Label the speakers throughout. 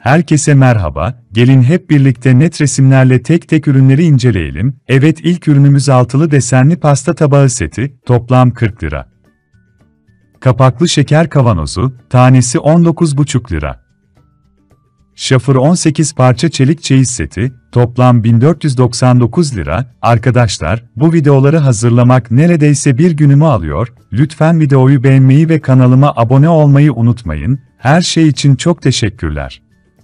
Speaker 1: Herkese merhaba, gelin hep birlikte net resimlerle tek tek ürünleri inceleyelim. Evet, ilk ürünümüz altılı desenli pasta tabağı seti, toplam 40 lira. Kapaklı şeker kavanozu, tanesi 19,5 lira. Şafır 18 parça çelik çeyiz seti, toplam 1499 lira. Arkadaşlar, bu videoları hazırlamak neredeyse bir günümü alıyor. Lütfen videoyu beğenmeyi ve kanalıma abone olmayı unutmayın. Her şey için çok teşekkürler.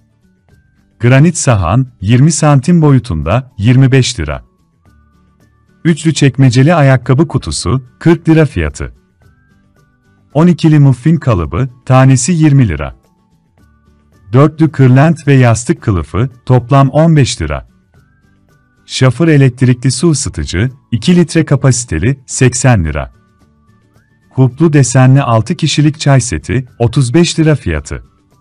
Speaker 1: Granit sahan, 20 santim boyutunda, 25 lira. Üçlü çekmeceli ayakkabı kutusu, 40 lira fiyatı. 12'li muffin kalıbı, tanesi 20 lira. Dörtlü kırlent ve yastık kılıfı, toplam 15 lira. Şafır elektrikli su ısıtıcı, 2 litre kapasiteli, 80 lira. Huplu desenli 6 kişilik çay seti, 35 lira fiyatı.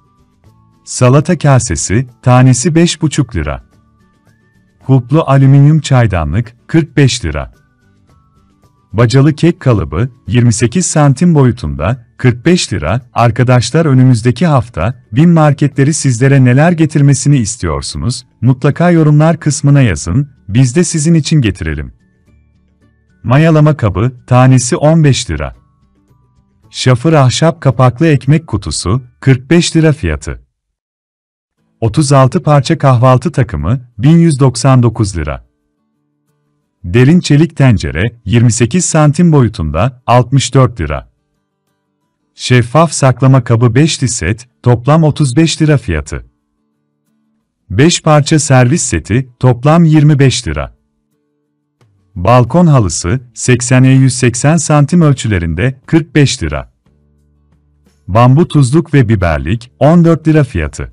Speaker 1: Salata kasesi, tanesi 5,5 lira. Huplu alüminyum çaydanlık, 45 lira. Bacalı kek kalıbı, 28 santim boyutunda, 45 lira. Arkadaşlar, önümüzdeki hafta BİM marketleri sizlere neler getirmesini istiyorsunuz? Mutlaka yorumlar kısmına yazın, biz de sizin için getirelim. Mayalama kabı, tanesi 15 lira. Şafır ahşap kapaklı ekmek kutusu, 45 lira fiyatı. 36 parça kahvaltı takımı, 1199 lira. Derin çelik tencere, 28 santim boyutunda, 64 lira. Şeffaf saklama kabı 5'li set, toplam 35 lira fiyatı. 5 parça servis seti, toplam 25 lira. Balkon halısı, 80'e 180 santim ölçülerinde, 45 lira. Bambu tuzluk ve biberlik, 14 lira fiyatı.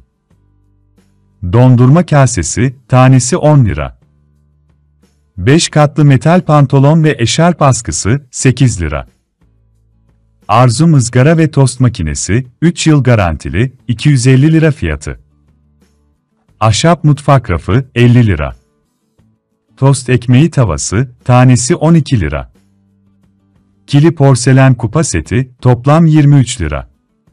Speaker 1: Dondurma kasesi, tanesi 10 lira. 5 katlı metal pantolon ve eşarp askısı, 8 lira. Arzu ızgara ve tost makinesi, 3 yıl garantili, 250 lira fiyatı. Ahşap mutfak rafı, 50 lira. Tost ekmeği tavası, tanesi 12 lira. Kili porselen kupa seti, toplam 23 lira.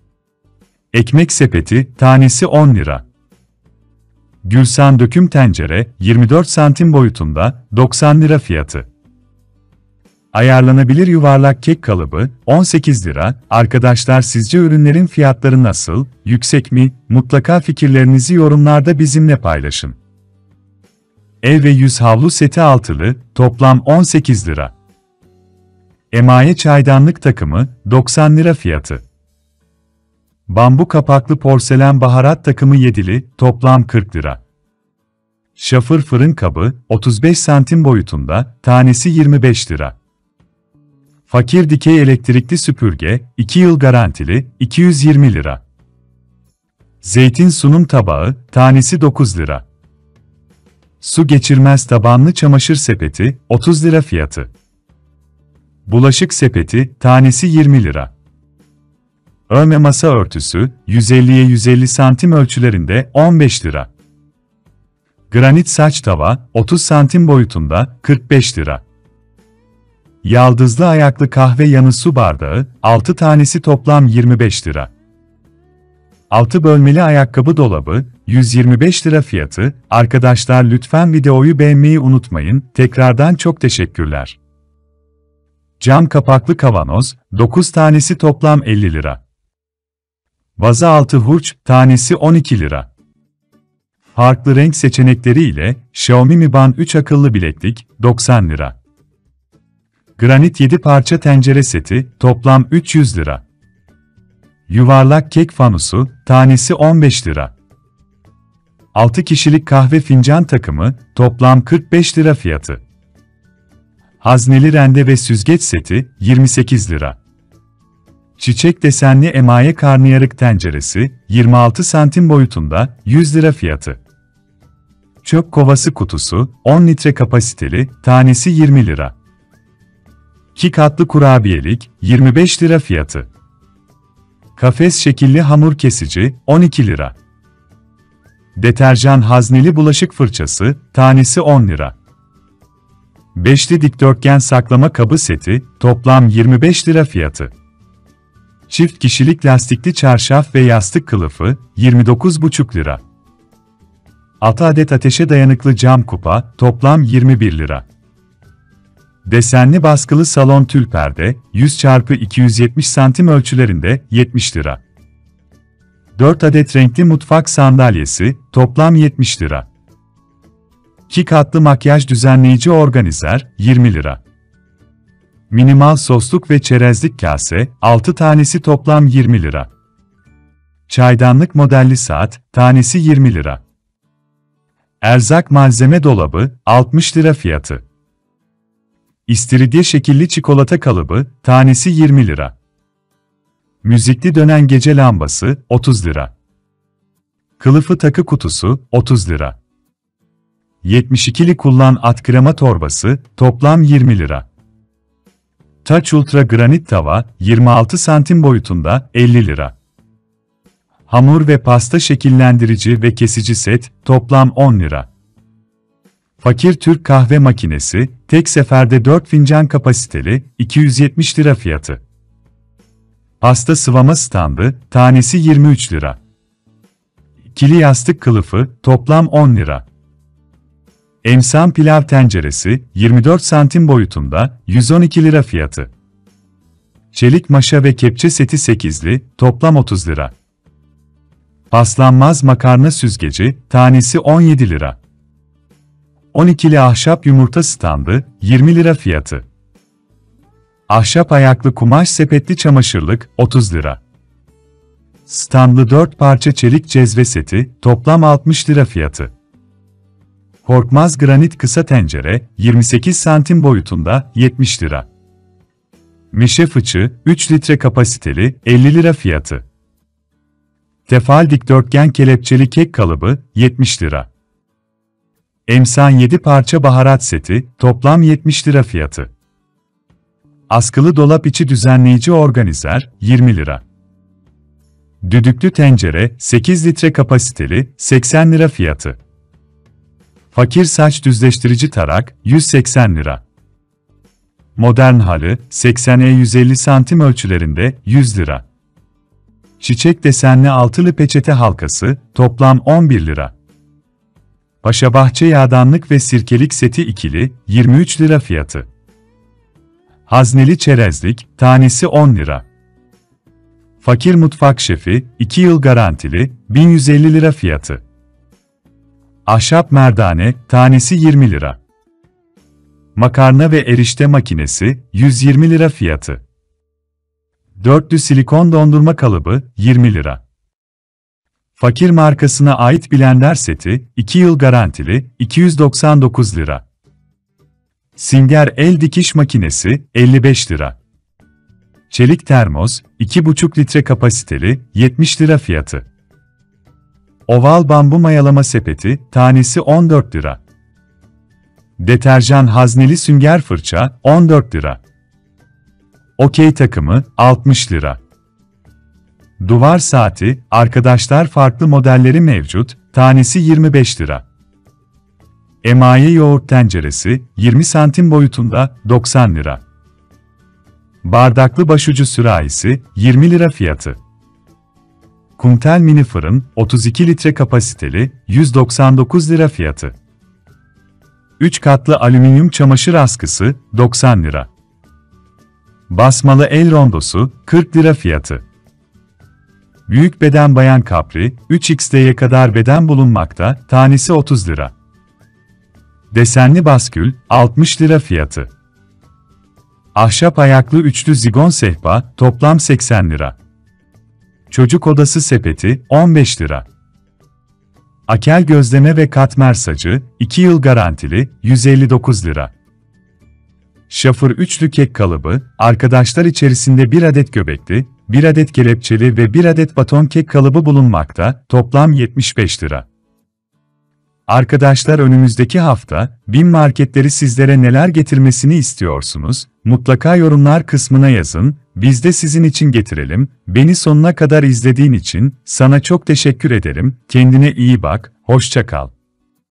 Speaker 1: Ekmek sepeti, tanesi 10 lira. Gülsan döküm tencere, 24 santim boyutunda, 90 lira fiyatı. Ayarlanabilir yuvarlak kek kalıbı, 18 lira. Arkadaşlar, sizce ürünlerin fiyatları nasıl, yüksek mi? Mutlaka fikirlerinizi yorumlarda bizimle paylaşın. Ev ve yüz havlu seti altılı, toplam 18 lira. Emaye çaydanlık takımı, 90 lira fiyatı. Bambu kapaklı porselen baharat takımı 7'li, toplam 40 lira. Şafır fırın kabı, 35 santim boyutunda, tanesi 25 lira. Fakir dikey elektrikli süpürge, 2 yıl garantili, 220 lira. Zeytin sunum tabağı, tanesi 9 lira. Su geçirmez tabanlı çamaşır sepeti, 30 lira fiyatı. Bulaşık sepeti, tanesi 20 lira. Örme masa örtüsü, 150'ye 150 santim ölçülerinde, 15 lira. Granit saç tava, 30 santim boyutunda, 45 lira. Yaldızlı ayaklı kahve yanı su bardağı, 6 tanesi toplam 25 lira. 6 bölmeli ayakkabı dolabı, 125 lira fiyatı. Arkadaşlar, lütfen videoyu beğenmeyi unutmayın. Tekrardan çok teşekkürler. Cam kapaklı kavanoz, 9 tanesi toplam 50 lira. Vaza altı hurç, tanesi 12 lira. Farklı renk seçenekleri ile Xiaomi Mi Band 3 akıllı bileklik, 90 lira. Granit 7 parça tencere seti, toplam 300 lira. Yuvarlak kek fanusu, tanesi 15 lira. 6 kişilik kahve fincan takımı, toplam 45 lira fiyatı. Hazneli rende ve süzgeç seti, 28 lira. Çiçek desenli emaye karnıyarık tenceresi, 26 santim boyutunda, 100 lira fiyatı. Çöp kovası kutusu, 10 litre kapasiteli, tanesi 20 lira. 2 katlı kurabiyelik, 25 lira fiyatı. Kafes şekilli hamur kesici, 12 lira. Deterjan hazneli bulaşık fırçası, tanesi 10 lira. Beşli dikdörtgen saklama kabı seti, toplam 25 lira fiyatı. Çift kişilik lastikli çarşaf ve yastık kılıfı, 29,5 lira. 6 adet ateşe dayanıklı cam kupa, toplam 21 lira. Desenli baskılı salon tül perde, 100x270 cm ölçülerinde, 70 lira. 4 adet renkli mutfak sandalyesi, toplam 70 lira. 2 katlı makyaj düzenleyici organizer, 20 lira. Minimal sosluk ve çerezlik kase, 6 tanesi toplam 20 lira. Çaydanlık modelli saat, tanesi 20 lira. Erzak malzeme dolabı, 60 lira fiyatı. İstiridye şekilli çikolata kalıbı, tanesi 20 lira. Müzikli dönen gece lambası, 30 lira. Kılıfı takı kutusu, 30 lira. 72'li kullan at krema torbası, toplam 20 lira. Touch Ultra granit tava, 26 santim boyutunda, 50 lira. Hamur ve pasta şekillendirici ve kesici set, toplam 10 lira. Fakir Türk kahve makinesi, tek seferde 4 fincan kapasiteli, 270 lira fiyatı. Pasta sıvama standı, tanesi 23 lira. İkili yastık kılıfı, toplam 10 lira. Emsan pilav tenceresi, 24 santim boyutunda, 112 lira fiyatı. Çelik maşa ve kepçe seti 8'li, toplam 30 lira. Paslanmaz makarna süzgeci, tanesi 17 lira. 12'li ahşap yumurta standı, 20 lira fiyatı. Ahşap ayaklı kumaş sepetli çamaşırlık, 30 lira. Standlı 4 parça çelik cezve seti, toplam 60 lira fiyatı. Korkmaz granit kısa tencere, 28 santim boyutunda, 70 lira. Meşe fıçı, 3 litre kapasiteli, 50 lira fiyatı. Tefal dikdörtgen kelepçeli kek kalıbı, 70 lira. Emsan 7 parça baharat seti, toplam 70 lira fiyatı. Askılı dolap içi düzenleyici organizer, 20 lira. Düdüklü tencere, 8 litre kapasiteli, 80 lira fiyatı. Fakir saç düzleştirici tarak, 180 lira. Modern halı, 80'e 150 santim ölçülerinde, 100 lira. Çiçek desenli altılı peçete halkası, toplam 11 lira. Paşabahçe yağdanlık ve sirkelik seti ikili, 23 lira fiyatı. Hazneli çerezlik, tanesi 10 lira. Fakir mutfak şefi, 2 yıl garantili, 1150 lira fiyatı. Ahşap merdane, tanesi 20 lira. Makarna ve erişte makinesi, 120 lira fiyatı. Dörtlü silikon dondurma kalıbı, 20 lira. Fakir markasına ait blender seti, 2 yıl garantili, 299 lira. Singer el dikiş makinesi, 55 lira. Çelik termos, 2,5 litre kapasiteli, 70 lira fiyatı. Oval bambu mayalama sepeti, tanesi 14 lira. Deterjan hazneli sünger fırça, 14 lira. Okey takımı, 60 lira. Duvar saati, arkadaşlar farklı modelleri mevcut, tanesi 25 lira. Emaye yoğurt tenceresi, 20 santim boyutunda, 90 lira. Bardaklı başucu sürahisi, 20 lira fiyatı. Kumtel mini fırın, 32 litre kapasiteli, 199 lira fiyatı. 3 katlı alüminyum çamaşır askısı, 90 lira. Basmalı el rondosu, 40 lira fiyatı. Büyük beden bayan kapri, 3x'ye kadar beden bulunmakta, tanesi 30 lira. Desenli baskül, 60 lira fiyatı. Ahşap ayaklı üçlü zigon sehpa, toplam 80 lira. Çocuk odası sepeti, 15 lira. Akel gözleme ve katmer sacı, 2 yıl garantili, 159 lira. Şafır üçlü kek kalıbı, arkadaşlar içerisinde 1 adet göbekli, 1 adet kelepçeli ve 1 adet baton kek kalıbı bulunmakta, toplam 75 lira. Arkadaşlar önümüzdeki hafta, BİM marketleri sizlere neler getirmesini istiyorsunuz? Mutlaka yorumlar kısmına yazın, biz de sizin için getirelim. Beni sonuna kadar izlediğin için, sana çok teşekkür ederim. Kendine iyi bak, hoşça kal.